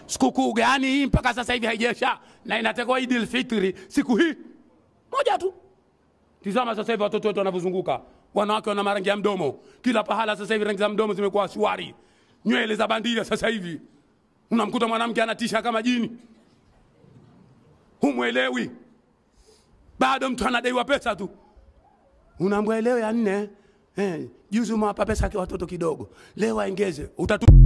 Sikukuu gani hii mpaka sasa hivi haijesha? Na inatekwa Idil Fitri siku hii moja tu. Tizama sasa hivi watoto wetu wanavozunguka. Wanawake wana marangi ya mdomo. Kila pahala sasa hivi rangi za mdomo zimekuwa shwari. Nywele za bandia sasa hivi. Unamkuta mwanamke anatisha kama jini. Humuelewi. Bado mtu anadaiwa pesa tu. Unaambiwa leo ya 4, juzi umewapa pesa kwa watoto kidogo. Leo waongeze.